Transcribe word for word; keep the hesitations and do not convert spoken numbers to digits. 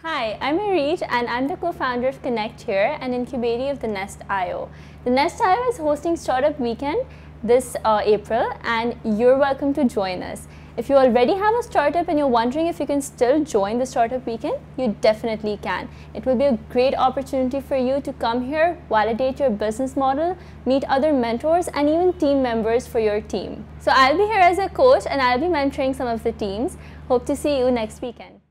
Hi, I'm Areej and I'm the co-founder of Connect here and incubator of the Nest dot i o. The Nest dot i o is hosting Startup Weekend this uh, April and you're welcome to join us. If you already have a startup and you're wondering if you can still join the Startup Weekend, you definitely can. It will be a great opportunity for you to come here, validate your business model, meet other mentors and even team members for your team. So I'll be here as a coach and I'll be mentoring some of the teams. Hope to see you next weekend.